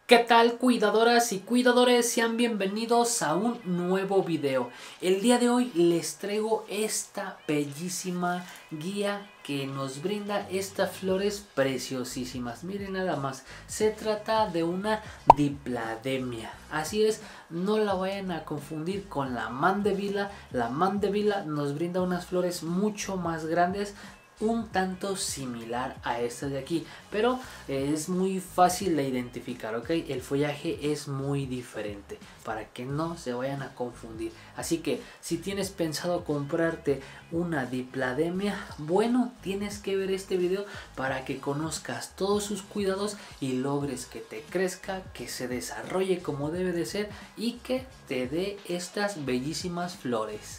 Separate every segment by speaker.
Speaker 1: ¿Qué tal, cuidadoras y cuidadores? Sean bienvenidos a un nuevo video. El día de hoy les traigo esta bellísima guía que nos brinda estas flores preciosísimas. Miren nada más, se trata de una diplademia. Así es, no la vayan a confundir con la mandevilla. La mandevilla nos brinda unas flores mucho más grandes, un tanto similar a esta de aquí, pero es muy fácil de identificar, ¿ok? El follaje es muy diferente para que no se vayan a confundir. Así que si tienes pensado comprarte una diplademia, bueno, tienes que ver este video para que conozcas todos sus cuidados y logres que te crezca, que se desarrolle como debe de ser y que te dé estas bellísimas flores.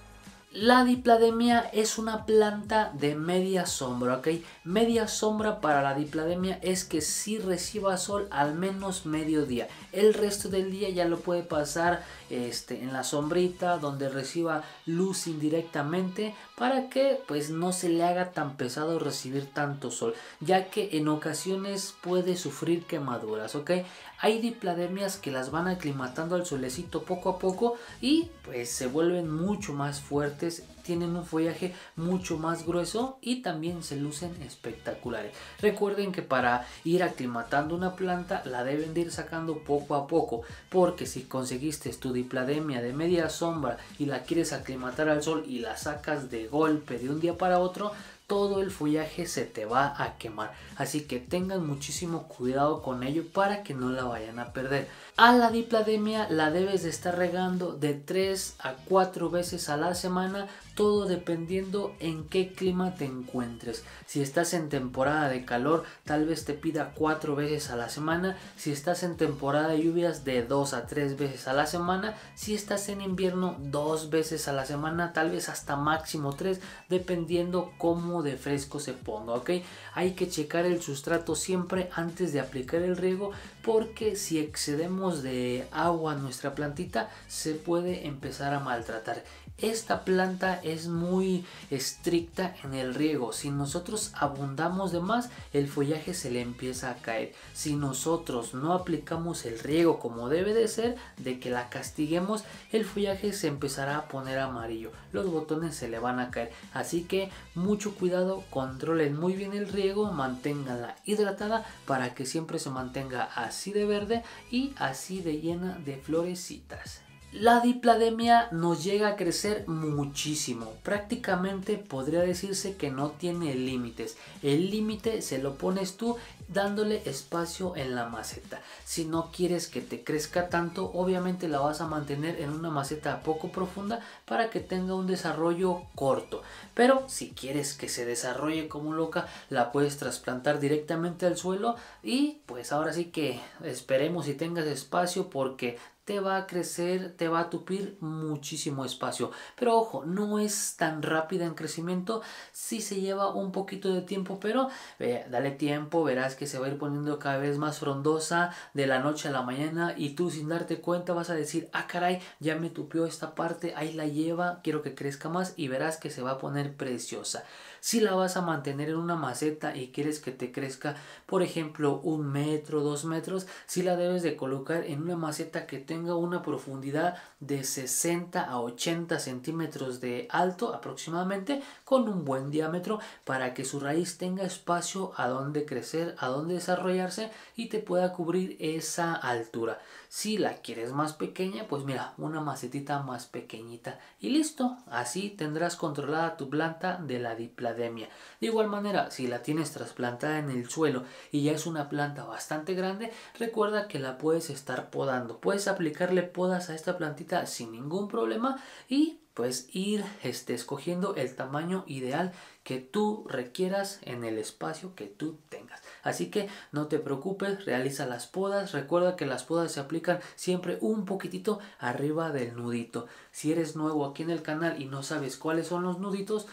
Speaker 1: La diplademia es una planta de media sombra, ¿ok? Media sombra para la diplademia es que sí reciba sol al menos mediodía. El resto del día ya lo puede pasar en la sombrita donde reciba luz indirectamente para que pues no se le haga tan pesado recibir tanto sol, ya que en ocasiones puede sufrir quemaduras, ¿ok? Hay diplademias que las van aclimatando al solecito poco a poco y pues se vuelven mucho más fuertes, tienen un follaje mucho más grueso y también se lucen espectaculares. Recuerden que para ir aclimatando una planta la deben de ir sacando poco a poco, porque si conseguiste tu diplademia de media sombra y la quieres aclimatar al sol y la sacas de golpe de un día para otro, todo el follaje se te va a quemar, así que tengan muchísimo cuidado con ello para que no la vayan a perder. A la diplademia la debes de estar regando de 3 a 4 veces a la semana, todo dependiendo en qué clima te encuentres. Si estás en temporada de calor, tal vez te pida 4 veces a la semana. Si estás en temporada de lluvias, de 2 a 3 veces a la semana. Si estás en invierno, 2 veces a la semana, tal vez hasta máximo 3, dependiendo cómo de fresco se ponga, ¿ok? Hay que checar el sustrato siempre antes de aplicar el riego, porque si excedemos de agua a nuestra plantita se puede empezar a maltratar. Esta planta es muy estricta en el riego. Si nosotros abundamos de más, el follaje se le empieza a caer. Si nosotros no aplicamos el riego como debe de ser, de que la castiguemos, el follaje se empezará a poner amarillo, los botones se le van a caer. Así que mucho cuidado, controlen muy bien el riego, manténganla hidratada para que siempre se mantenga así de verde y así de llena de florecitas. La diplademia nos llega a crecer muchísimo, prácticamente podría decirse que no tiene límites. El límite se lo pones tú dándole espacio en la maceta. Si no quieres que te crezca tanto, obviamente la vas a mantener en una maceta poco profunda para que tenga un desarrollo corto. Pero si quieres que se desarrolle como loca, la puedes trasplantar directamente al suelo y pues ahora sí que esperemos si tengas espacio, porque te va a crecer, te va a tupir muchísimo espacio. Pero ojo, no es tan rápida en crecimiento, sí se lleva un poquito de tiempo, pero dale tiempo, verás que se va a ir poniendo cada vez más frondosa de la noche a la mañana y tú sin darte cuenta vas a decir, ah caray, ya me tupió esta parte, ahí la lleva, quiero que crezca más, y verás que se va a poner preciosa. Si la vas a mantener en una maceta y quieres que te crezca, por ejemplo, 1 metro, 2 metros, si la debes de colocar en una maceta que tenga una profundidad de 60 a 80 centímetros de alto aproximadamente, con un buen diámetro, para que su raíz tenga espacio a donde crecer, a donde desarrollarse y te pueda cubrir esa altura. Si la quieres más pequeña, pues mira, una macetita más pequeñita y listo. Así tendrás controlada tu planta de la diplademia. De igual manera, si la tienes trasplantada en el suelo y ya es una planta bastante grande, recuerda que la puedes estar podando. Puedes aplicarle podas a esta plantita sin ningún problema y pues ir escogiendo el tamaño ideal que tú requieras en el espacio que tú tengas. Así que no te preocupes, realiza las podas. Recuerda que las podas se aplican siempre un poquitito arriba del nudito. Si eres nuevo aquí en el canal y no sabes cuáles son los nuditos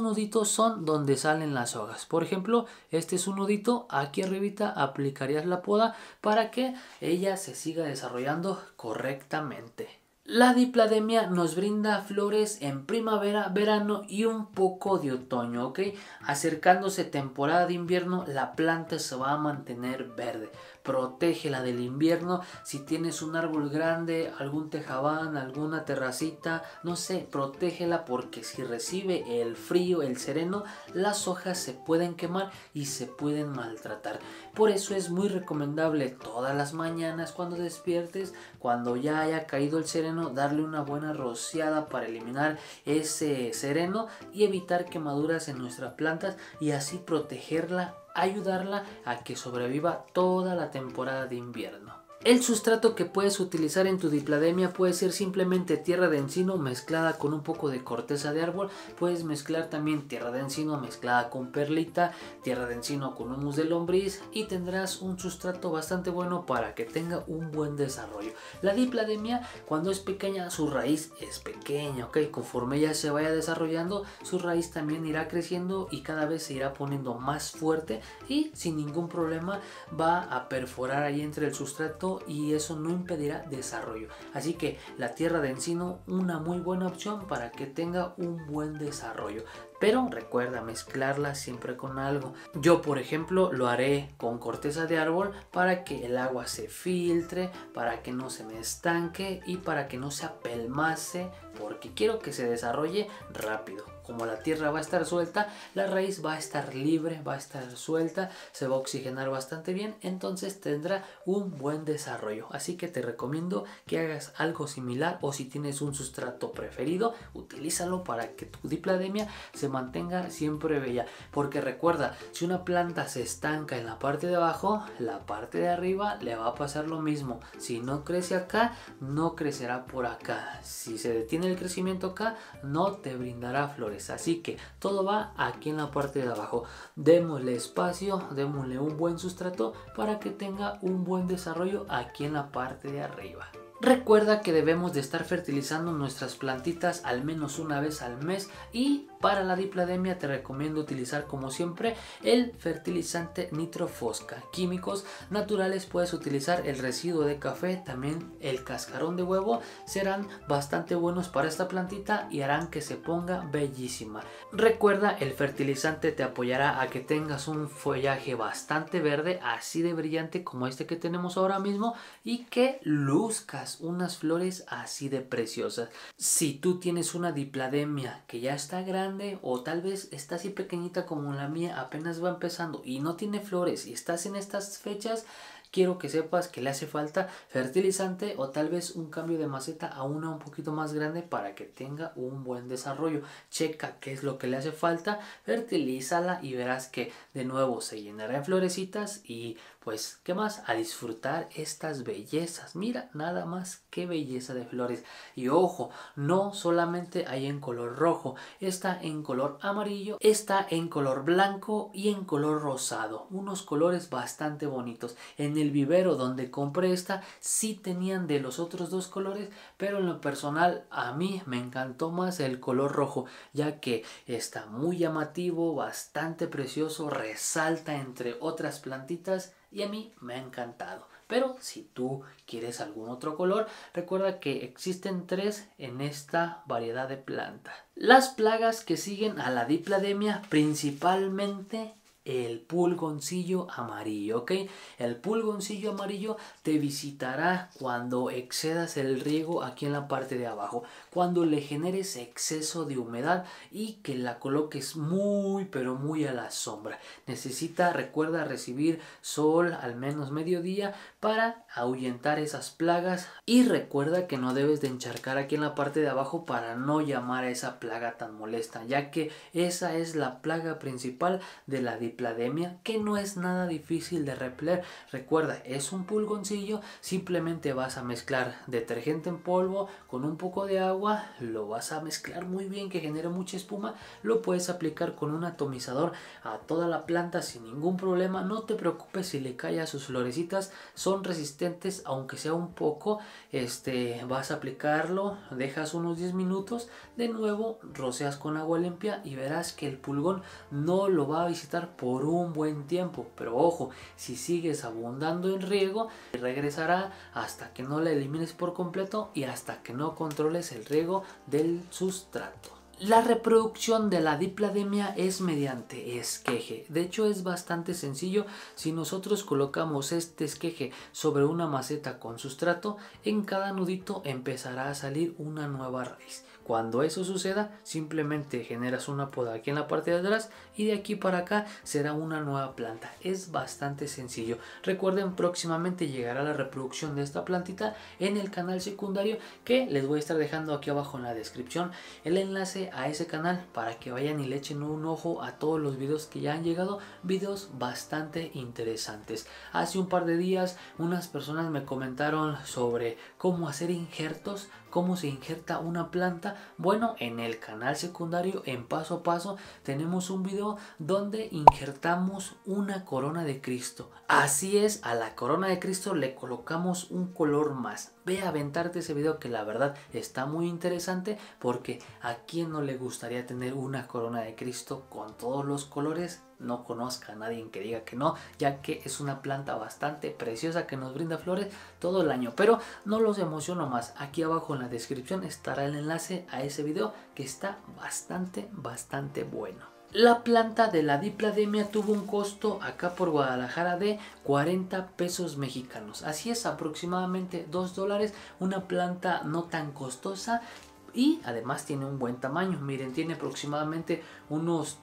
Speaker 1: son donde salen las hojas. Por ejemplo, este es un nudito, aquí arribita aplicarías la poda para que ella se siga desarrollando correctamente. La diplademia nos brinda flores en primavera, verano y un poco de otoño, ¿ok? Acercándose temporada de invierno, la planta se va a mantener verde. protégela del invierno. Si tienes un árbol grande, algún tejabán, alguna terracita, no sé, protégela, porque si recibe el frío, el sereno, las hojas se pueden quemar y se pueden maltratar. Por eso es muy recomendable todas las mañanas cuando despiertes, cuando ya haya caído el sereno, darle una buena rociada para eliminar ese sereno y evitar quemaduras en nuestras plantas, y así protegerla, ayudarla a que sobreviva toda la temporada de invierno. El sustrato que puedes utilizar en tu diplademia puede ser simplemente tierra de encino mezclada con un poco de corteza de árbol. Puedes mezclar también tierra de encino mezclada con perlita, tierra de encino con humus de lombriz, y tendrás un sustrato bastante bueno para que tenga un buen desarrollo. La diplademia, cuando es pequeña, su raíz es pequeña, ¿ok? Conforme ella se vaya desarrollando, su raíz también irá creciendo y cada vez se irá poniendo más fuerte, y sin ningún problema va a perforar ahí entre el sustrato, y eso no impedirá desarrollo. Así que la tierra de encino, una muy buena opción para que tenga un buen desarrollo. Pero recuerda mezclarla siempre con algo. Yo, por ejemplo, lo haré con corteza de árbol para que el agua se filtre, para que no se me estanque y para que no se apelmace, porque quiero que se desarrolle rápido. Como la tierra va a estar suelta, la raíz va a estar libre, va a estar suelta, se va a oxigenar bastante bien, entonces tendrá un buen desarrollo. Así que te recomiendo que hagas algo similar, o si tienes un sustrato preferido, utilízalo para que tu diplademia se mantenga siempre bella. Porque recuerda, si una planta se estanca en la parte de abajo, la parte de arriba le va a pasar lo mismo. Si no crece acá, no crecerá por acá. Si se detiene el crecimiento acá, no te brindará flores. Así que todo va aquí en la parte de abajo. Démosle espacio, démosle un buen sustrato para que tenga un buen desarrollo aquí en la parte de arriba. Recuerda que debemos de estar fertilizando nuestras plantitas al menos una vez al mes, y para la diplademia te recomiendo utilizar como siempre el fertilizante nitrofosca. Químicos naturales puedes utilizar el residuo de café, también el cascarón de huevo, serán bastante buenos para esta plantita y harán que se ponga bellísima. Recuerda, el fertilizante te apoyará a que tengas un follaje bastante verde, así de brillante como este que tenemos ahora mismo, y que luzcas unas flores así de preciosas. Si tú tienes una diplademia que ya está grande, o tal vez está así pequeñita como la mía, apenas va empezando y no tiene flores, y estás en estas fechas, quiero que sepas que le hace falta fertilizante, o tal vez un cambio de maceta a una un poquito más grande para que tenga un buen desarrollo. Checa qué es lo que le hace falta, fertilízala y verás que de nuevo se llenará de florecitas, y pues qué más, a disfrutar estas bellezas. Mira nada más qué belleza de flores. Y ojo, no solamente hay en color rojo, está en color amarillo, está en color blanco y en color rosado, unos colores bastante bonitos. En el vivero donde compré esta sí tenían de los otros dos colores, pero en lo personal a mí me encantó más el color rojo, ya que está muy llamativo, bastante precioso, resalta entre otras plantitas y a mí me ha encantado. Pero si tú quieres algún otro color, recuerda que existen 3 en esta variedad de planta. Las plagas que siguen a la diplademia, principalmente el pulgoncillo amarillo, ¿ok? El pulgoncillo amarillo te visitará cuando excedas el riego aquí en la parte de abajo, cuando le generes exceso de humedad y que la coloques muy pero muy a la sombra. Necesita, recuerda, recibir sol al menos mediodía para ahuyentar esas plagas, y recuerda que no debes de encharcar aquí en la parte de abajo para no llamar a esa plaga tan molesta, ya que esa es la plaga principal de la diplademia, que no es nada difícil de repeler. Recuerda, es un pulgoncillo, simplemente vas a mezclar detergente en polvo con un poco de agua, lo vas a mezclar muy bien que genere mucha espuma, lo puedes aplicar con un atomizador a toda la planta sin ningún problema. No te preocupes si le cae a sus florecitas, son resistentes aunque sea un poco. Vas a aplicarlo, dejas unos 10 minutos, de nuevo roceas con agua limpia y verás que el pulgón no lo va a visitar por un buen tiempo. Pero ojo, si sigues abundando en riego, regresará hasta que no la elimines por completo y hasta que no controles el riego del sustrato. La reproducción de la diplademia es mediante esqueje. De hecho es bastante sencillo. Si nosotros colocamos este esqueje sobre una maceta con sustrato, en cada nudito empezará a salir una nueva raíz. Cuando eso suceda, simplemente generas una poda aquí en la parte de atrás y de aquí para acá será una nueva planta. Es bastante sencillo. Recuerden, próximamente llegará la reproducción de esta plantita en el canal secundario, que les voy a estar dejando aquí abajo en la descripción el enlace a ese canal para que vayan y le echen un ojo a todos los videos que ya han llegado, videos bastante interesantes. Hace un par de días unas personas me comentaron sobre cómo hacer injertos, cómo se injerta una planta. Bueno, en el canal secundario, en paso a paso, tenemos un video donde injertamos una corona de Cristo. Así es, a la corona de Cristo le colocamos un color más. Ve a aventarte ese video, que la verdad está muy interesante, porque a quién no le gustaría tener una corona de Cristo con todos los colores. No conozca a nadie que diga que no, ya que es una planta bastante preciosa que nos brinda flores todo el año. Pero no los emociono más, aquí abajo en la descripción estará el enlace a ese video, que está bastante bueno. La planta de la diplademia tuvo un costo acá por Guadalajara de 40 pesos mexicanos. Así es, aproximadamente $2. Una planta no tan costosa. Y además tiene un buen tamaño. Miren, tiene aproximadamente unos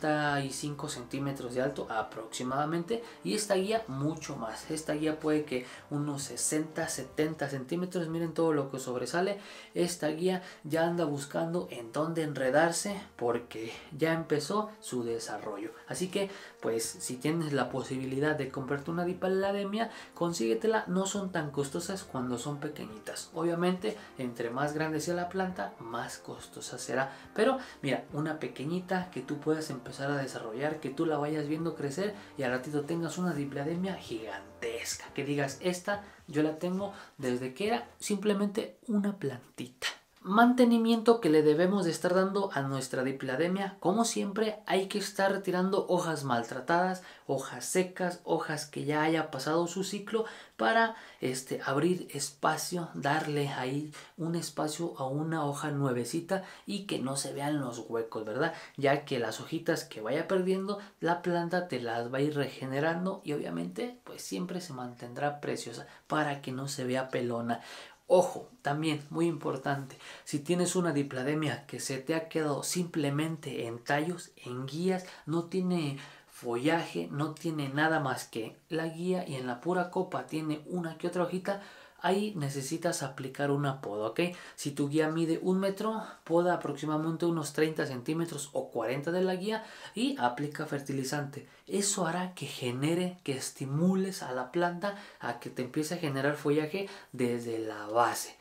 Speaker 1: 35 centímetros de alto aproximadamente. Y esta guía mucho más. Esta guía puede que unos 60-70 centímetros. Miren todo lo que sobresale. Esta guía ya anda buscando en dónde enredarse, porque ya empezó su desarrollo. Así que pues si tienes la posibilidad de comprarte una diplademia, consíguetela. No son tan costosas cuando son pequeñitas. Obviamente entre más grande sea la planta, más costosa será, pero mira, una pequeñita que tú puedas empezar a desarrollar, que tú la vayas viendo crecer y al ratito tengas una diplademia gigantesca, que digas, esta yo la tengo desde que era simplemente una plantita. Mantenimiento que le debemos de estar dando a nuestra diplademia: como siempre, hay que estar retirando hojas maltratadas, hojas secas, hojas que ya haya pasado su ciclo, para abrir espacio, darle ahí un espacio a una hoja nuevecita y que no se vean los huecos, ¿verdad? Ya que las hojitas que vaya perdiendo la planta te las va a ir regenerando y obviamente pues siempre se mantendrá preciosa para que no se vea pelona. Ojo, también muy importante, si tienes una diplademia que se te ha quedado simplemente en tallos, en guías, no tiene follaje, no tiene nada más que la guía y en la pura copa tiene una que otra hojita, ahí necesitas aplicar una poda, ¿ok? Si tu guía mide 1 metro, poda aproximadamente unos 30 centímetros o 40 de la guía y aplica fertilizante. Eso hará que genere, que estimules a la planta a que te empiece a generar follaje desde la base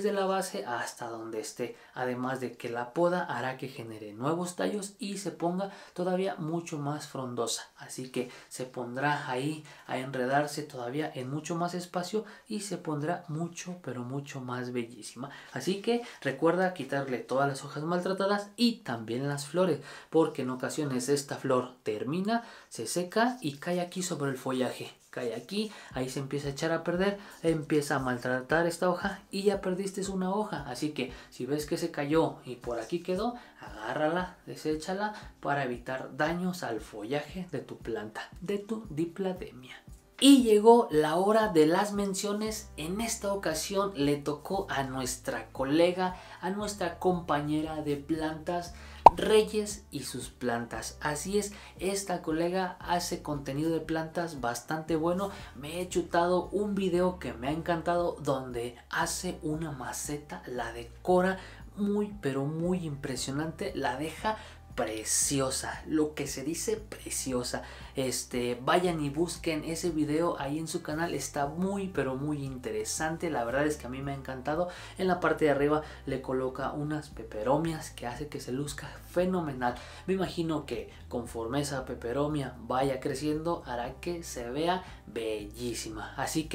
Speaker 1: hasta donde esté. Además de que la poda hará que genere nuevos tallos y se ponga todavía mucho más frondosa. Así que se pondrá ahí a enredarse todavía en mucho más espacio y se pondrá mucho, pero mucho más bellísima. Así que recuerda quitarle todas las hojas maltratadas y también las flores, porque en ocasiones esta flor termina, se seca y cae aquí sobre el follaje. Cae aquí, ahí se empieza a echar a perder, empieza a maltratar esta hoja y ya perdiste una hoja. Así que si ves que se cayó y por aquí quedó, agárrala, deséchala para evitar daños al follaje de tu planta, de tu diplademia. Y llegó la hora de las menciones. En esta ocasión le tocó a nuestra colega, a nuestra compañera de plantas, Reyes y sus plantas. Así es, esta colega hace contenido de plantas bastante bueno. Me he chutado un video que me ha encantado, donde hace una maceta, la decora muy pero muy impresionante, la deja preciosa, lo que se dice preciosa. Vayan y busquen ese video ahí en su canal, está muy pero muy interesante. La verdad es que a mí me ha encantado. En la parte de arriba le coloca unas peperomias que hace que se luzca fenomenal. Me imagino que conforme esa peperomia vaya creciendo hará que se vea bellísima. Así que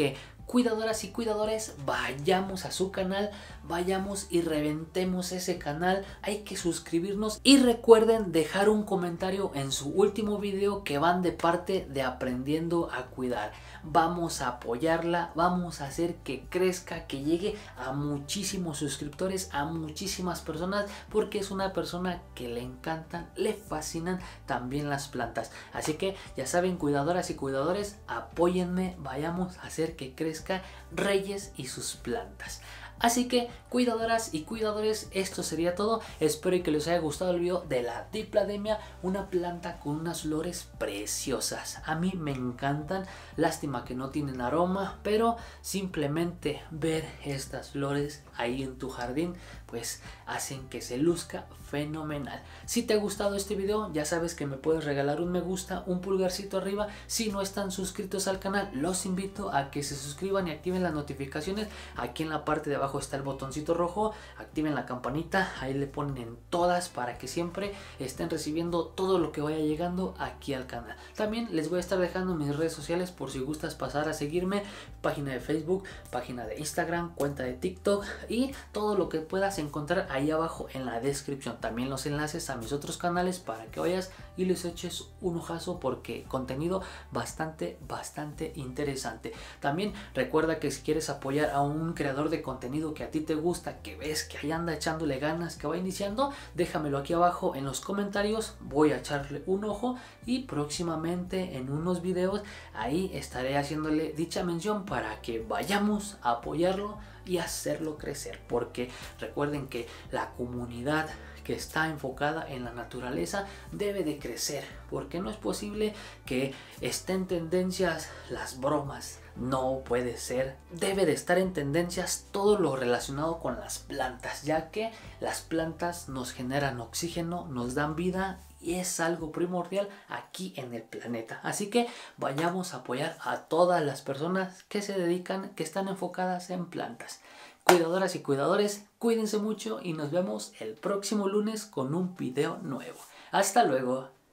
Speaker 1: cuidadoras y cuidadores, vayamos a su canal, vayamos y reventemos ese canal. Hay que suscribirnos y recuerden dejar un comentario en su último video que van de parte de Aprendiendo a Cuidar. Vamos a apoyarla, vamos a hacer que crezca, que llegue a muchísimos suscriptores, a muchísimas personas, porque es una persona que le encantan, le fascinan también las plantas. Así que ya saben, cuidadoras y cuidadores, apóyenme, vayamos a hacer que crezca Reyes y sus plantas. Así que cuidadoras y cuidadores, esto sería todo. Espero que les haya gustado el video de la Diplademia, una planta con unas flores preciosas. A mí me encantan, lástima que no tienen aroma, pero simplemente ver estas flores ahí en tu jardín pues hacen que se luzca fenomenal. Si te ha gustado este video, ya sabes que me puedes regalar un me gusta, un pulgarcito arriba. Si no están suscritos al canal, los invito a que se suscriban y activen las notificaciones. Aquí en la parte de abajo está el botoncito rojo, activen la campanita, ahí le ponen en todas para que siempre estén recibiendo todo lo que vaya llegando aquí al canal. También les voy a estar dejando mis redes sociales por si gustas pasar a seguirme, página de Facebook, página de Instagram, cuenta de TikTok y todo lo que puedas encontrar ahí abajo en la descripción. También los enlaces a mis otros canales para que vayas y les eches un ojazo, porque contenido bastante interesante. También recuerda que si quieres apoyar a un creador de contenido que a ti te gusta, que ves que ahí anda echándole ganas, que va iniciando, déjamelo aquí abajo en los comentarios, voy a echarle un ojo y próximamente en unos videos ahí estaré haciéndole dicha mención para que vayamos a apoyarlo y hacerlo crecer, porque recuerden que la comunidad que está enfocada en la naturaleza debe de crecer, porque no es posible que estén en tendencias las bromas. No puede ser, debe de estar en tendencias todo lo relacionado con las plantas, ya que las plantas nos generan oxígeno, nos dan vida y es algo primordial aquí en el planeta. Así que vayamos a apoyar a todas las personas que se dedican, que están enfocadas en plantas. Cuidadoras y cuidadores, cuídense mucho y nos vemos el próximo lunes con un video nuevo. Hasta luego.